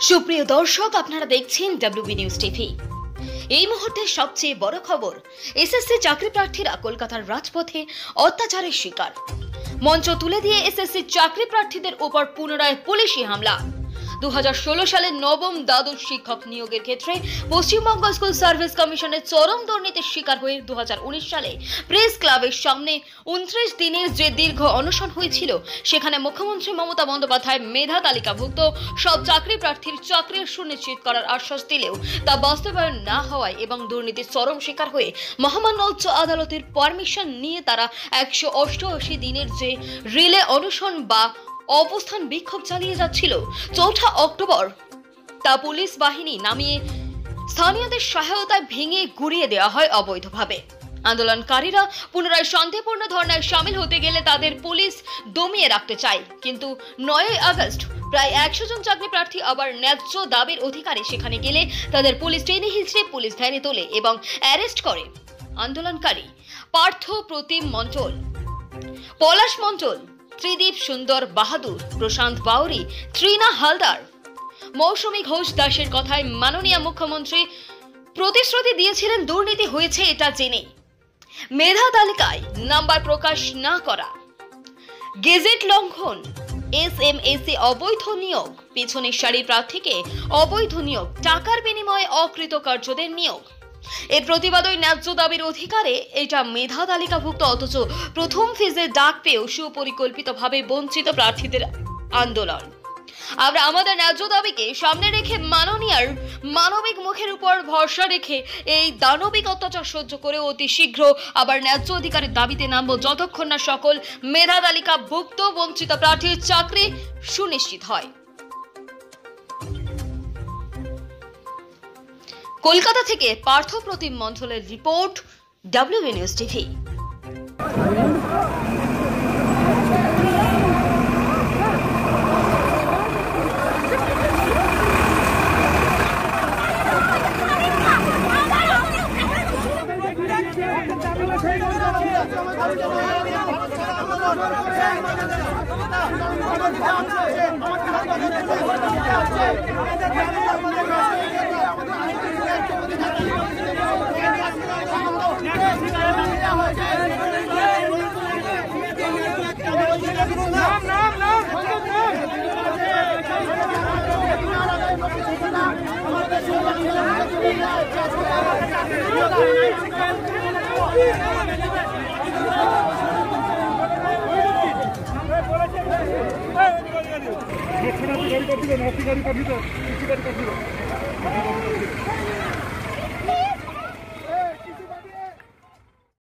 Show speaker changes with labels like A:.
A: সুপ্রিয় দর্শক, আপনারা দেখছেন ডব্লিউবি নিউজ টিভি। এই মুহূর্তে সবচেয়ে বড় খবর, এসএসসি চাকরি প্রার্থীরা কলকাতার রাজপথে অত্যাচারের শিকার। মঞ্চ তুলে দিয়ে এসএসসি চাকরি প্রার্থীদের উপর পুনরায় পুলিশি হামলা। 2016 সালে নবম দ্বাদশ শিক্ষক নিয়োগের ক্ষেত্রে পশ্চিমবঙ্গ স্কুল সার্ভিস কমিশনের চরম দুর্নীতির শিকার হয়ে 2019 সালে প্রেস ক্লাবের সামনে 29 দিনের যে দীর্ঘ অনশন হয়েছিল, সেখানে মুখ্যমন্ত্রী মমতা বন্দ্যোপাধ্যায় মেধা তালিকাভুক্ত সব চাকরি প্রার্থীর চাকরি সুনিশ্চিত করার আশ্বাস দিলেও তা বাস্তবায়ন না হওয়ায় এবং দুর্নীতির চরম শিকার হয়ে মহামান্য উচ্চ আদালতের পারমিশন নিয়ে তারা 188 দিনের যে রিলে অনশন বা অবস্থান বিক্ষোভ চালিয়ে যাচ্ছিল, 4 অক্টোবর তা পুলিশ বাহিনী নামিয়ে স্থানীয়দের সহায়তায় ভেঙে গুড়িয়ে দেওয়া হয় অবৈধভাবে। আন্দোলনকারীরা পুনরায় শান্তিপূর্ণ ধর্নায় সামিল হতে গেলে তাদের পুলিশ দমিয়ে রাখতে চায়, কিন্তু 9 আগস্ট প্রায় 100 জন চাকরি প্রার্থী আবার ন্যায্য দাবির অধিকারে সেখানে গেলে তাদের পুলিশ টেনে হিঁচড়ে পুলিশ ভ্যানে তোলে এবং অ্যারেস্ট করে। আন্দোলনকারী পার্থ প্রতিম মণ্ডল, পলাশ মণ্ডল, ত্রিদীপ সুন্দর বাহাদুর, প্রশান্ত বাউরি, ত্রিনা হালদার, মৌসুমী ঘোষ দাসের কথায় মাননীয় মুখ্যমন্ত্রী প্রতিশ্রুতি দিয়েছিলেন দুর্নীতি হয়েছে এটা জেনে মেধা তালিকায় নাম্বার প্রকাশ না করা, গেজেট লঙ্ঘন, এসএমএসে অবৈধ নিয়োগ, পিছনের সারির প্রার্থীকে অবৈধ নিয়োগ, টাকার বিনিময়ে অকৃতকার্যদের নিয়োগ। এর প্রতিবাদই ন্যায্য দাবির অধিকারে এটা মেধা তালিকাভুক্ত অথচ প্রথম ফেজে ডাক পেয়েও সুপরিকল্পিতভাবে বঞ্চিত প্রার্থীদের আন্দোলন। আমরা আমাদের ন্যায্য দাবিকে সামনে রেখে মাননীয়ার মানবিক মুখের উপর ভরসা রেখে এই দানবিক অত্যাচার সহ্য করে অতি শীঘ্র আবার ন্যায্য অধিকারের দাবিতে নামব, যতক্ষণ না সকল মেধা তালিকাভুক্ত বঞ্চিত প্রার্থীর চাকরি সুনিশ্চিত হয়। কলকাতা থেকে পার্থ প্রতিম মণ্ডলের রিপোর্ট, ডব্লিউবি নিউজ টিভি।
B: গাড়ি